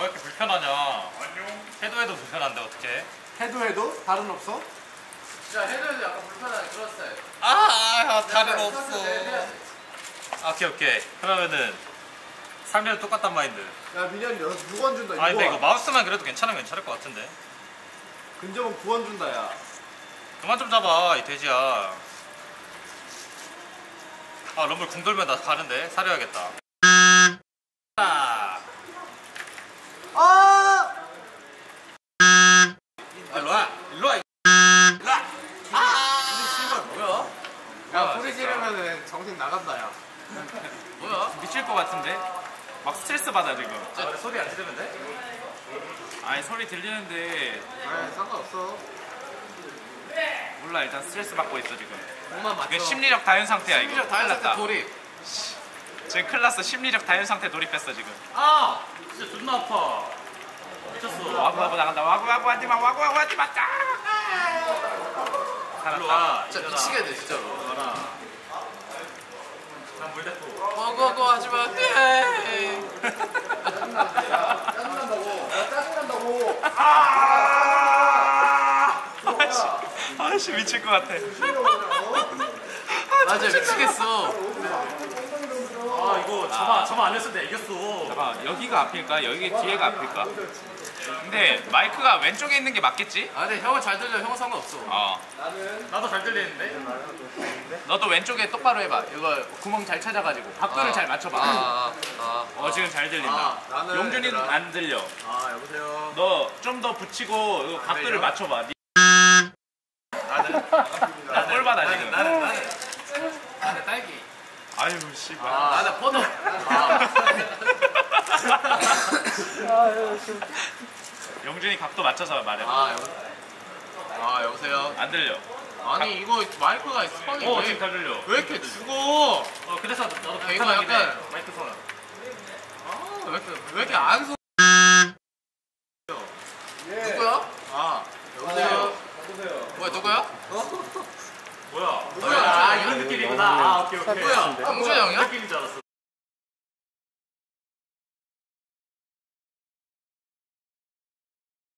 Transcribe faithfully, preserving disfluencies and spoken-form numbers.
왜 이렇게 불편하냐? 해도 해도 불편한데 어떡해? 해도 해도 다른 없어? 진짜 해도 해도 약간 불편하게 그런 스타일. 아, 아 다른 약간 없어. 네, 해야지. 아, 오케이 오케이. 그러면은 삼 년 똑같단 마인드. 야 민현이 육 원 준다. 아, 근데 육 원. 이거 마우스만 그래도 괜찮으면 괜찮을 것 같은데. 근접은 구 원 준다 야. 그만 좀 잡아 이 돼지야. 아, 럼블 궁 돌면 나 가는데 사려야겠다. 아, 아! 일로 와, 일로 와, 일로 와. 아, 뭐야? 야 소리 지르면은 정신 나간다 야. 뭐야? 미칠 것 같은데? 막 스트레스 받아 지금. 아, 그래, 소리 안 지르면 돼? 아니 소리 들리는데 아 상관없어. 몰라 일단 스트레스 받고 있어 지금. 공만 맞춰. 이게 심리적 다현 상태야 이거. 심리적 다른 큰일 상태 났다. 돌입. 지금 큰일 났어. 심리적 다현 상태 돌입했어 지금. 아, 진짜 존나 아파. 미쳤어. 와구 와구 나간다. 와구 와구 하지마. 와구 와구 하지마. 짜. 일로 살았다. 와. 진짜 미치겠네 진짜로. 와라. 난 물대포. 어거거 하지마. 예. 짜증난다고. 야 짜증난다고. 아씨, 아씨 미칠 것 같아. 맞아 미치겠어. 아, 이거 저만 저만 안 했을 때 이겼어. 잠깐 여기가 앞일까? 여기 뒤에가 앞일까? 근데 마이크가 왼쪽에 있는 게 맞겠지? 아 근데 형은 잘 들려. 형은 상관없어. 어. 나도 잘 들리는데. 너도 왼쪽에 똑바로 해봐. 이거 구멍 잘 찾아가지고 각도를 아. 잘 맞춰봐. 아, 아, 어 지금 잘 들린다. 아, 나는 용준이는 얘들아. 안 들려. 아 여보세요. 너 좀 더 붙이고 이거 각도를 들려? 맞춰봐. 니- 나는 나 꼴받아 지금. 나는 나는 나는 딸기. 아유 씨발. 아, 나는 포도. 용준이 각도 맞춰서 말해봐. 아, 여보, 아 여보세요. 안 들려. 아니 이거 마이크가 선이 어 왜, 지금 잘 들려. 왜 이렇게 죽어? 어, 그래서 나도 이거 불편하긴 약간- 해. 마이크 선. 아, 왜 이렇게 왜 이렇게 안 소? 예. 누구야? 아 여보세요. 여보세요. 뭐야 누구야? 뭐야? 뭐야? 아, 이런 느낌이구나. 아, 오케이 오케이. 누구야? 영준이 형이야? 느낌인 줄 알았어.